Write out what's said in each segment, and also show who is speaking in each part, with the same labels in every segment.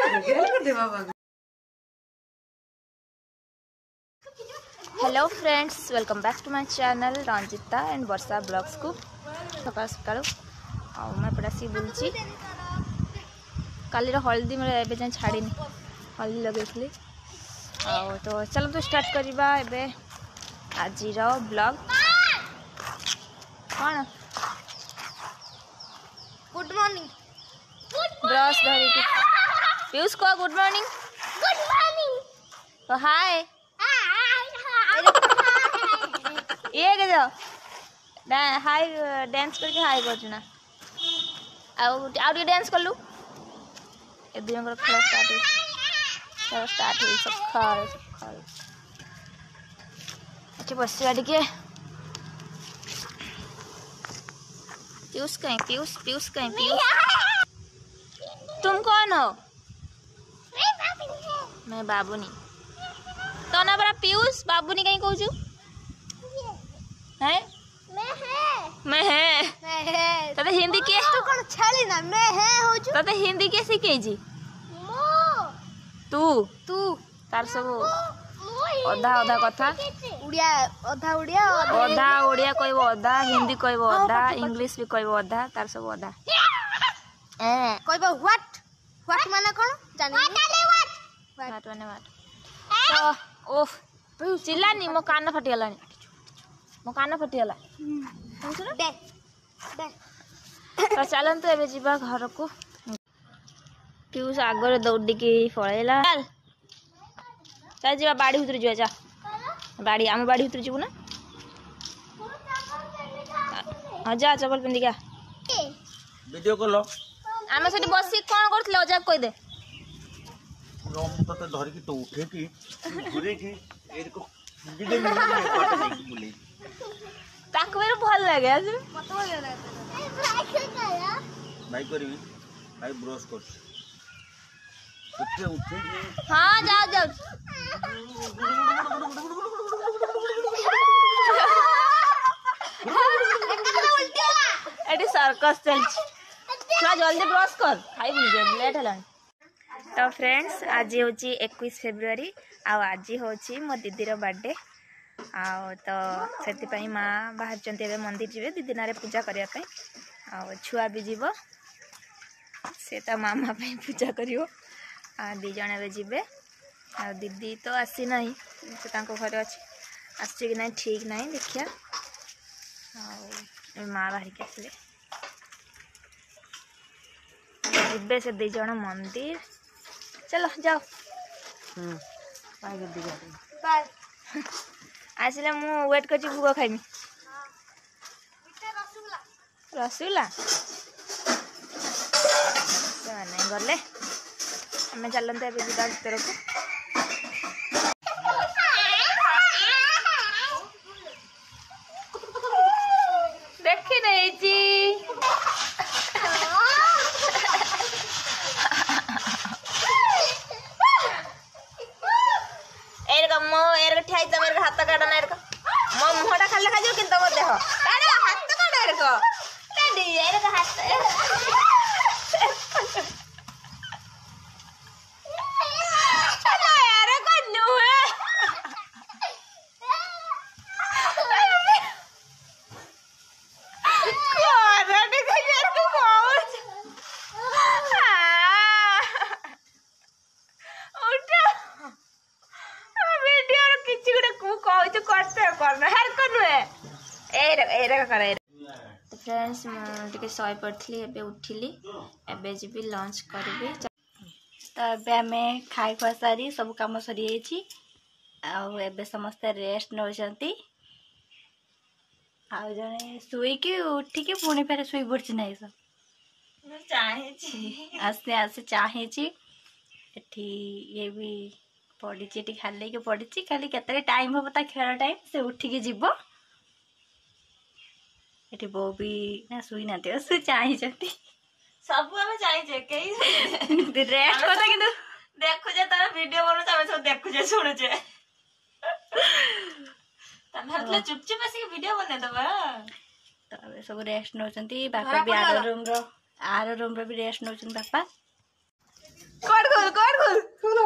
Speaker 1: Hello friends, welcome back to my channel Ranjita and Varsha blogs को सका सका मैं पड़ा सी बुलची काली हल्दी मेरे एवं छाड़ी हल्दी लगे तो चलो तो स्टार्ट करवा एबे आज ब्लॉग कौन
Speaker 2: गुड मॉर्निंग
Speaker 1: ब्रश धरी पीयूष को गुड मॉर्निंग तो हाय ये के जाओ हाय डांस करके हाय करना आउ डांस कर लू ए दुजन खेल स्टार्ट हो सकाल अच्छे बसवा टे पीयूष कहीं पीयूष कहीं पीयूष तुम कौन हो? मैं बाबूनी तो ना बड़ा पीयूष बाबूनी कहीं कहूँ है मैं है तते हिंदी के
Speaker 2: तू कौन छाली ना मैं है हो छु
Speaker 1: तते हिंदी के सिखे जी
Speaker 2: मो
Speaker 1: तू तार सब अधा अधा कथा
Speaker 2: उड़िया अधा
Speaker 1: उड़िया कहबो अधा हिंदी कहबो अधा इंग्लिश भी कहबो अधा तार सब अधा
Speaker 2: कहबो व्हाट माने कोन जानि
Speaker 1: व्हाट माने व्हाट तो ओफ चिल्लानी मो कान फटिगलानी मो कान फटिगला तो चलते एबे जीवा घर को पीयूष आगे दौड़िकी पलैला चल जीवा बाड़ी भीतर जा बाड़ी आम बाड़ी भीतर जीवु ना हाँ जा चपल पिंधिका
Speaker 3: वीडियो कॉल
Speaker 1: आम से बस कौन करते अजा कही दे
Speaker 3: तो धरिकी तो उठेकी घुरेकी एरको वीडियो में बुले
Speaker 1: ताको मेरे भल लगे आज
Speaker 3: भाई करबी भाई ब्रश कर उठे
Speaker 1: हाँ जाओ जाओ एटी सर्कस चल थोड़ा जल्दी ब्रश कर खाई लेट है तो फ्रेंड्स आज हूँ 21 फेब्रुआरी आज हूँ मो दीदीर बर्थडे आ तो से माँ बाहर मंदिर जी दी दिन पूजा करने छुआ भी जीव से तो मामा पूजा कर दी जन ए जीवे आ दीदी तो आसी ना से घर अच्छे आसि कि ना ठीक ना देखिया माँ बाहर के आसले जीवे से दी जन मंदिर चलो जाओ
Speaker 2: बाय
Speaker 1: आसले मु वेट कर भोग खाइमी रसगुल्ला नहीं गले आम चलते ए जा भर को देखी नहीं मेरे हाथ काटा ना मो मुहटा खाली खा कि तुम देह हाथ काटा तो फ्रेंड्स मुझे शहे पड़ी एबे उठिली एबे जी लंच करी
Speaker 2: तो एबे आमे खाई खुआ सारी सब काम सरी आबे समस्ते रेस्ट नौचंती आ जने सुईकी उठिकी पुणी फेर सुई पड़ी ना सब आस्ते आस्ते चाहे ये भी पड़ी खाली के पड़ी खाली केते टाइम हम ता खेल टाइम से उठिकी जीव ये बो भी ना सुई ना से चाहती
Speaker 1: सब आम चाहिए
Speaker 2: रेस्ट करता कि
Speaker 1: देखुचे तार वीडियो बना सब देखुचे शुणुचे चुपचाप आसिक वीडियो बने दबा
Speaker 2: तो सब रेस्ट नौचंती बापा भी आर रूम रो भी रेस्ट नौचंती बापा
Speaker 1: कोड खोल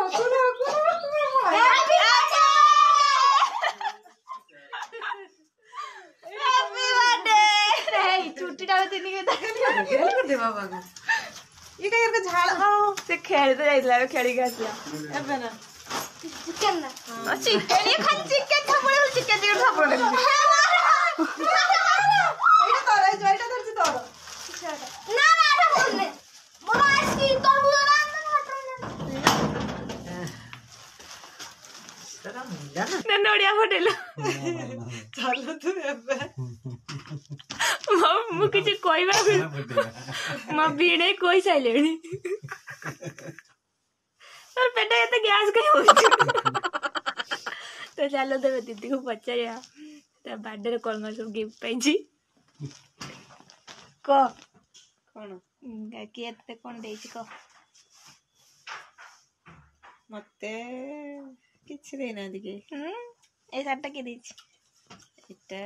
Speaker 1: हैप्पी बर्थडे रे छुट्टी डाल दिन के
Speaker 4: दे बाबा को ये का यार का झाड़
Speaker 1: से खेल तो जाइला खेली के आसिया
Speaker 4: एबे ना
Speaker 1: चिकन ये खाली चिकन थापड़े चिकन दियो थापड़े
Speaker 4: एटा तो रे जोइटा धरछि तो
Speaker 1: ना एटा बोलने मोला आइसकी तो बोला ना
Speaker 4: तेरा मिला ना
Speaker 1: नोडिया फटेलो
Speaker 4: चलो तू एबे
Speaker 1: मु किछि कहबा म बीणे कोई साइलेनी तर पेटा एते गैस कहीं हो तो चलो देवे दीदी को पचारिया ता बर्थडे रे कोन सब गिफ्ट पाइछि को
Speaker 4: कोन
Speaker 1: के एते कोन देछि को
Speaker 4: मते किछि देना दिके
Speaker 1: ए साटा के देछि
Speaker 4: एटा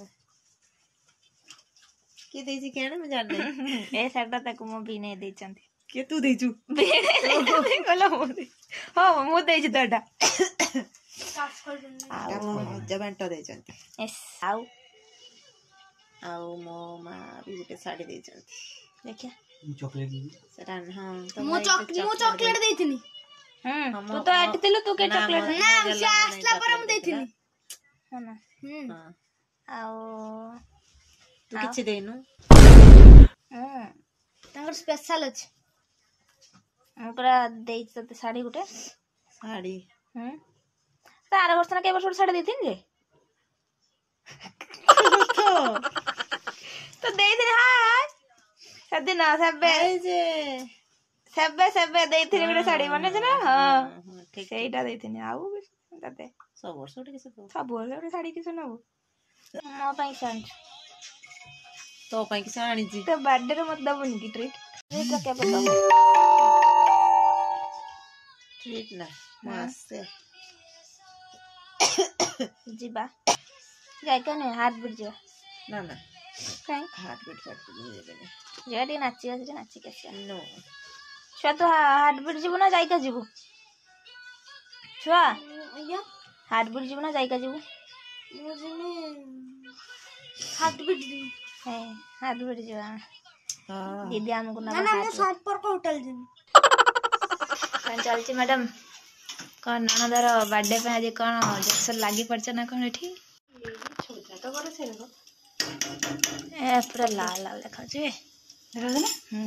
Speaker 4: के देछि केना मैं जान नहीं
Speaker 1: ए साटा तक मो बीणे देछंती
Speaker 4: के तू देछु
Speaker 1: बीणे कोला मो दे हो मो देछि तोटा
Speaker 4: मो जबंटो देछंती
Speaker 1: यस आउ
Speaker 4: मो मा भी गुटे साड़ी देछंती
Speaker 1: देखिया
Speaker 3: चॉकलेट
Speaker 4: सेटा हां
Speaker 5: मु चॉकलेट देथिनी
Speaker 1: तू तो एट दिलु तू के चॉकलेट
Speaker 5: ना से आसला पर मु देथिनी
Speaker 1: है ना
Speaker 4: हां
Speaker 1: आउ
Speaker 4: तू किछि देनु
Speaker 5: तांगर स्पेशल अछि
Speaker 1: ओकरा देइ त साड़ी गुटे
Speaker 4: साड़ी
Speaker 1: तार वर्ष ना के वर्ष साड़ी देथिन रे तो देइ दिन हां सदिन सबे
Speaker 4: जे
Speaker 1: सबे देइथिन गुटे साड़ी माने छ ना हां
Speaker 4: ठीक
Speaker 1: सेइटा देइथिन आउ तते
Speaker 4: सब वर्ष उठे किसे तो
Speaker 1: सब बोले गुटे साड़ी कि सुनाबो मो पई सांच
Speaker 4: तो पई कि साणी जी
Speaker 1: तो बर्थडे रे मत दबुन की ट्रीट ये तो के बताओ
Speaker 4: ट्रीट ना मासे
Speaker 1: जीबा जाय कने हाथ बिट जा
Speaker 4: ना ना
Speaker 1: काई
Speaker 4: हाथ बीट फाट नहीं देबे
Speaker 1: जेडी नाची आसी नाची के
Speaker 4: नो
Speaker 1: छुआ तो हाथ बिट जीवो ना जाय का जीवो छुआ
Speaker 5: या
Speaker 1: हाथ बिट जीवो ना जाय का जीवो
Speaker 5: मुझे हाथ बीट दी
Speaker 1: है हाथ बिट जीवा
Speaker 4: हां
Speaker 1: दीदी हमको ना
Speaker 5: ना मु संपर्क होटल दिन
Speaker 1: कौन चलची मैडम कौन ननदर बर्थडे पे आज कौन जक्सन लागी पड़छ ना कौन एठी
Speaker 4: छोटा तो बड़े से रो
Speaker 1: ए पूरा लाल लाल देखा छे
Speaker 4: देखा ना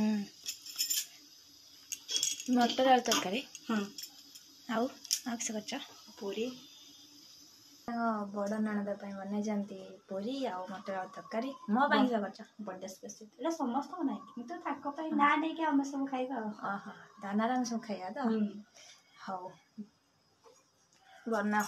Speaker 1: मटर और तरकारी
Speaker 4: हां
Speaker 1: आउ से करछ
Speaker 4: पूरी
Speaker 1: बड़ ननद पे बने जानती पूरी आउ मटर और तरकारी मो ପାଇଁ से करछ बर्थडे स्पेशल
Speaker 2: एटा समस्त को नाही किंतु ताको पई ना नै के हम सब खाइबा
Speaker 1: आहा दाना रंग सब खाया तो हाउ बना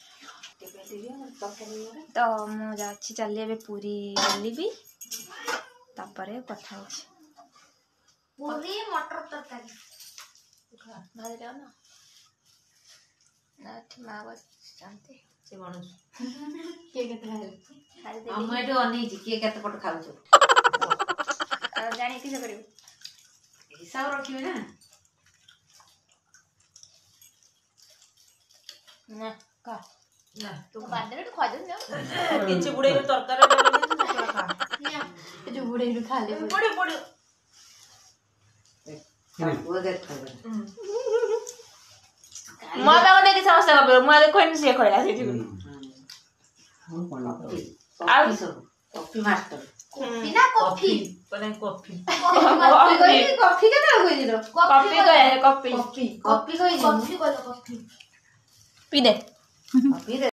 Speaker 1: तो मु जाछि चली एबे पूरी बेलिबी तापरे कथा होछि
Speaker 5: पूरी मटर तरकारी
Speaker 1: भाई रे ना नाठी मां बस जानते
Speaker 4: से बनू
Speaker 2: के केते खाइ
Speaker 1: खाली दे
Speaker 4: हम एटो अनै जी के केते पट खाउ छ
Speaker 1: जानी किसे करिबो
Speaker 4: हिसाब रखिबे ना
Speaker 1: ना का
Speaker 4: ना
Speaker 1: तू बर्थडे रे खा दे
Speaker 4: किछि बुडे तरकारी डाल दे तू खा
Speaker 2: ए जो बुढे भी खा ले
Speaker 4: बुडे बुडे
Speaker 3: वो देख खाबे
Speaker 1: मो बा ने कि समस्या कबे मो कोइन से खइला से
Speaker 3: हम कोन
Speaker 1: आ
Speaker 4: कॉफी मास्टर
Speaker 5: बिना कॉफी
Speaker 4: पने कॉफी
Speaker 5: कॉफी केते होई दिलो
Speaker 1: कॉफी गए कॉफी
Speaker 5: कॉफी कोइ कॉफी पी दे
Speaker 4: कॉफी